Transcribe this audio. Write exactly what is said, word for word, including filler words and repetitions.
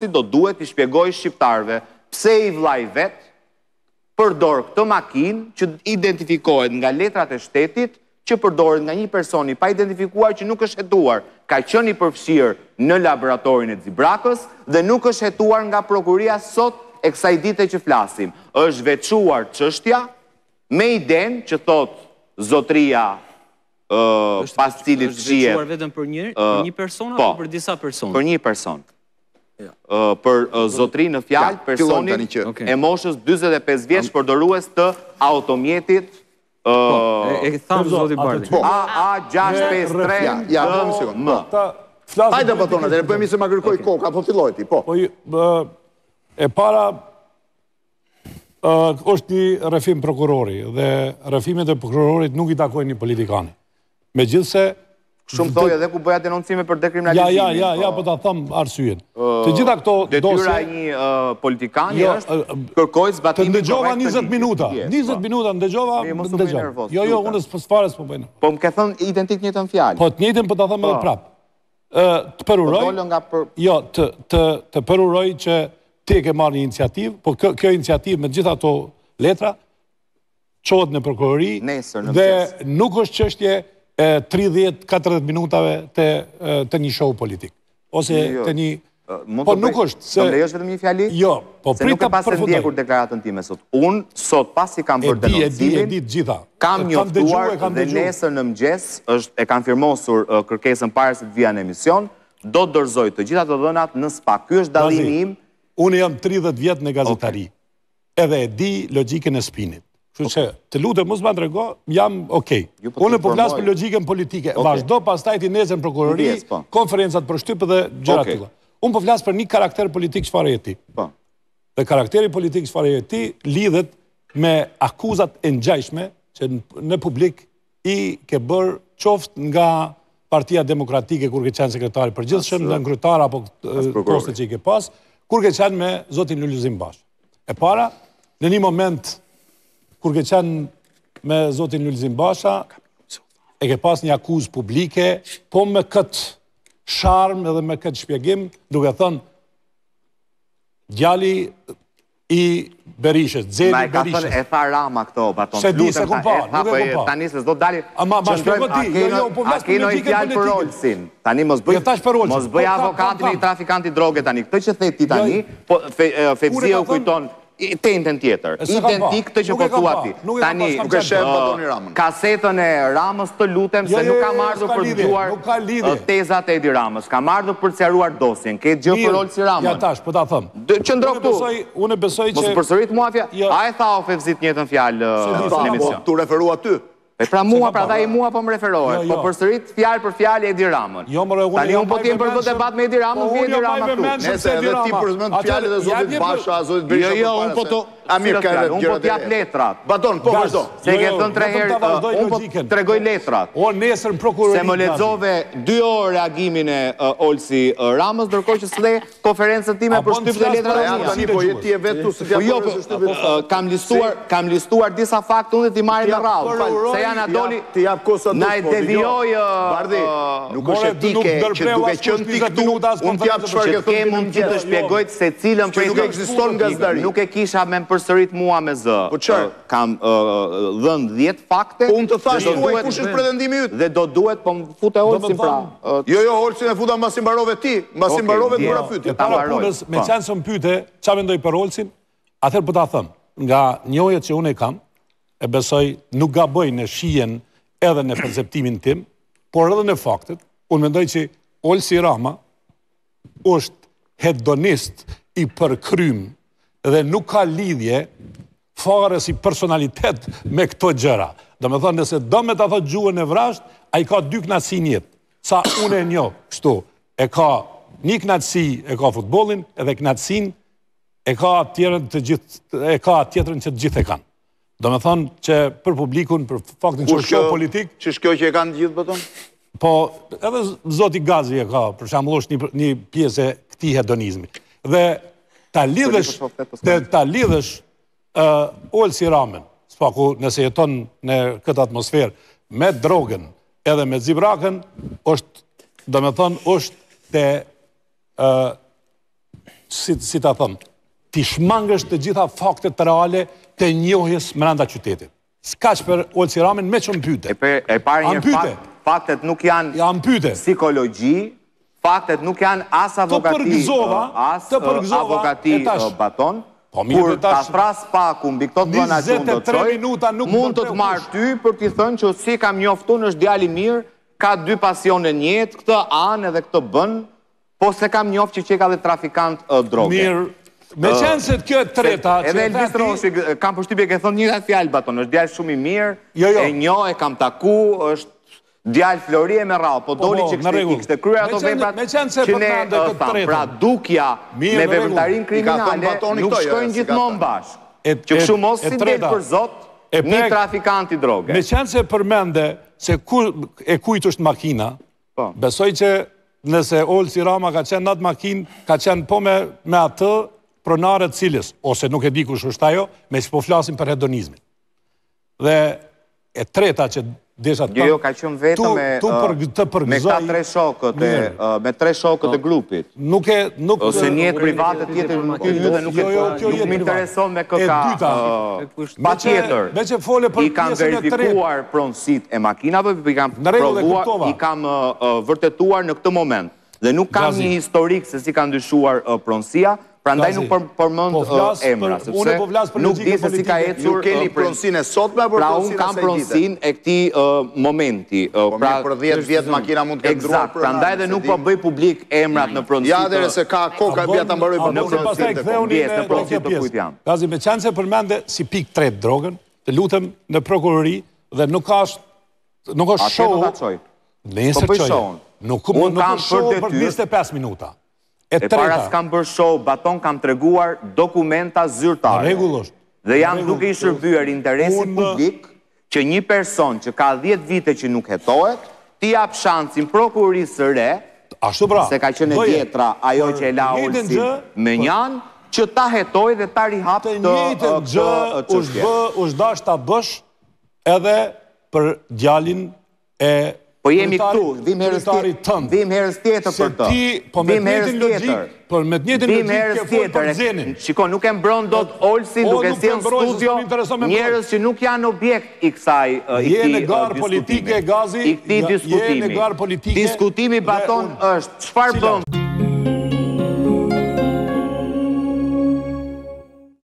do duhet i shpjegoj shqiptarve pse i vllai vet përdor këtë makinë që identifikohet nga letrat e shtetit, që përdoret nga një personi pa identifikuar që nuk është hetuar, ka qenë i përfshirë në laboratorin e Xibrakës dhe nuk është hetuar nga prokuria sot e kësaj dite që flasim. Është veçuar çështja me idenë që thot zotria pas cilit shihet. Është veçuar vetëm për një për një person apo për disa persona? Për një person. Për zotri në fjalë personin e moshës dyzet e pesë vjeç përdorues të automjetit e thamë zoti Bardhi. A gjashtë pesë tre Ja, një sekundë. Hajde batona, dhe bëjmë se ma kërkoj koka, po filloj ti, po. E para, është një rrëfim prokurori, dhe rrëfimet e prokurorit nuk i takojnë një politikani. Me gjithse... Shumë thoi edhe ku bëja denoncime për dekriminalizimin. Ja, ja, ja, po ta thëmë arsyen. Të gjitha këto dosje... Detyra një politikani është kërkoj zbatimin të ndëgjova njëzet minuta. njëzet minuta ndëgjova, ndëgjova. Jo, jo, unë së fares po bëjnë. Po më ke thënë identik njëtën fjallë. Po të njëtën po ta thëmë edhe prapë. Të përuroj... Jo, të përuroj që ti ke marrë një iniciativë, po kjo iniciativë me gjitha ato letra, qohet në prokurori, dhe nuk është çështje tridhjetë katërdhjetë minutave të një show politik. Ose të një... Po nuk është... Të më lejosh vetëm një fjali? Jo, po se nuk e pas e ndjekur deklaratën time sot. Unë, sot pas i kam bërë denoncimin, kam njoftuar dhe nesër në mëgjes, e kam firmosur kërkesën pare se të vija në emision, do të dorëzoj të gjitha të dhënat në SPA. Ky është dallimi im. Unë jam tridhjetë vjetë në gazetari, edhe e di logjikën e spinit. Kështu që të lutem mos ma trego, jam okej. Unë po flas për logjikën politike. Vazhdo pastaj ti nesër në prokurori, konferencat për shtyp dhe gjëra të tilla. Unë po flas për një karakter politik çfarë je ti. Dhe karakteri politik çfarë je ti lidhet me akuzat e ngjajshme që në publik i ke bërë qoftë nga Partia Demokratike kur ke qenë sekretari përgjithshëm, nga kryetar apo postet që i ke pas, kur ke qenë me zotin Lulzim Bashë. E para, në një moment kur ke qenë me zotin Lulzim Basha, e ke pas një akuzë publike, po me këtë sharm edhe me këtë shpjegim, duke thënë, djali i Berishës, Zeli Berishës. Ma e ka thënë e tha Rama këto, baton. Se di se ku pa, nuk e ku pa. Tani se s'do dali... Ama, ma shpjego ti, jo, jo, po vlas për logike politike. Për Olsin. Tani mos bëj... Mos bëj avokatin i trafikanti droge tani. Këtë që thej ti tani, Fevzia u kujton... Te intën tjetër, identik të që po thua ti. Tani, kasetën e Ramës të lutem se nuk kam ardhur për të dëgjuar tezat e Edi Ramës, kam ardhur për të sqaruar dosjen. Ke gjë për Olsi Ramën? Ja tash, po ta them. Qëndro këtu. Unë besoj që... Mos përsërit mua fjalë. A e tha o Fevzit njëtën fjalë në emision? Tu referua ty. E pra mua, pra da i mua po më referohet, po përsërit fjalë për fjalë Edi Ramën. Tani unë po t'jem për të debat me Edi Ramën, vi Edi Ramën këtu. Nese edhe ti përmend fjalët e zotit Basha, zotit Berisha. Jo, jo, unë po të... Amir, ka edhe unë po t'jap letrat. Baton, po vazhdo. Se ke thënë tre herë, unë po t'tregoj letrat. O, nesër në prokurori... Se më lexove dy orë reagimin e Olsi Ramës, ndërkohë që s'le konferencën time për shtyp dhe letrat e mia. Tani po je ti e vetë se t'jap për shtypin. Kam listuar, kam listuar disa fakte unë dhe t'i marrim me radhë. Se janë adoli... Ti jap kosa na e devijoj... Bardhi, nuk është etike që duke qenë ti këtu, unë t'jap çfarë ke thënë. Ke mund që të shpjegojt se cilën prej nuk ekziston gazetari. Nuk e kisha me përsërit mua me zë. Po çfarë? Kam dhënë dhjetë fakte. Po unë të thash tuaj kush është pretendimi yt? Dhe do duhet po më fute Olsin pra. Jo, jo, Olsin e futa mbasi mbarove ti, mbasi mbarove kur a pyetje. Para punës, me çan se më pyete, çfarë mendoj për Olsin? Atëherë po ta them, nga njohjet që unë e kam, e besoj nuk gaboj në shijen edhe në perceptimin tim, por edhe në faktet, unë mendoj që Olsi Rama është hedonist i përkrym dhe nuk ka lidhje fare si personalitet me këto gjëra. Do me thonë, nëse do me të thot gjuhën e vrasht, a i ka dy knatësi njetë. Sa unë e njo, kështu, e ka një knatësi, e ka futbolin, edhe knatësin, e ka tjetërën që të gjithë e kanë. Do me thonë që për publikun, për faktin që është kjo politik... Që shkjo që e kanë gjithë, bëton? Po, edhe Zoti Gazi e ka, për shambull është një pjesë e këti hedonizmi. Dhe ta lidhësh, ta lidhësh Olsi Ramën, s'paku nëse jeton në këtë atmosferë, me drogën edhe me Xibrakën, është, do me thonë, është të si ta thëmë, ti shmangësh të gjitha faktet reale të njohjes mrenda qytetit. S'ka që për Olsi Ramin me që më pyte. E parë një faktet nuk janë psikologji, faktet nuk janë as avokati, as avokati baton, kur ta thras paku mbi këto të bëna që unë do të qoj, mund të të marrë ty për t'i thënë që si kam njoftu në është djali mirë, ka dy pasione njetë, këtë anë edhe këtë bënë, po se kam njoft që që ka dhe trafikant droge. Mirë, me qenë se të kjo e treta... Edhe Elvis Roshi, kam përshtypje ke thonë një dhe fjallë baton, është djali shumë i mirë, e njo, e kam taku, është djali Florie me rao, po doli që kështë kryer ato veprat që ne thamë. Pra dukja me vepërtarin kriminale nuk shkojnë gjithmonë bashkë. Që kështu mos si ndelë për zot, një trafikanti droge. Me qenë se përmende se e kujt është makina, besoj që nëse Olsi Rama ka qenë natë makinë, ka qenë po me atë pronarët cilës, ose nuk e di kush është ajo, me që po flasim për hedonizmin. Dhe e treta që desha të Jo, jo, ka qënë vetëm me këta tre shokët, me tre shokët e grupit. Nuk e... Ose njëtë private tjetër nuk e një dhe nuk më intereson me këka... Pa tjetër, i kam verifikuar pronësit e makinave, i kam provuar, i kam vërtetuar në këtë moment. Dhe nuk kam një historik se si kam ndryshuar pronësia, pra ndaj nuk përmënd emra, sepse nuk di se si ka ecur... Nuk keni pronsin e sotme, për pra unë kam pronsin e këti momenti. Po mirë, për dhjetë vjetë makina mund të këtë druar për... Pra ndaj dhe nuk po bëj publik emrat në pronsit... Ja dhe se ka koka e bja të mbaroj për pronsit në pronsit të kujt jam. Gazi, me qenë se përmende si pik tret drogën, të lutem në prokurori dhe nuk është nuk është show... Nesër qojë. Nuk është show për njëzet e pesë minuta. E para s'kam bërë show, baton kam treguar dokumenta zyrtare. Regullosht. Dhe jam duke i shërbyer interesi publik që një person që ka dhjetë vite që nuk hetohet, ti jap shansin prokurorisë së re, se ka qenë e vjetra ajo që e la Olsi me njanë, që ta hetoj dhe ta rihap të njëjtën gjë është dash ta bësh edhe për djalin e Po jemi këtu, vim herës tjetër për të. Vim herës tjetër. Por me të njëjtën logjikë ke fol për Zenin. Shiko, nuk e mbron dot Olsin duke si në studio njerëz që nuk janë objekt i kësaj i këtij diskutimi. Diskutimi baton është çfarë bën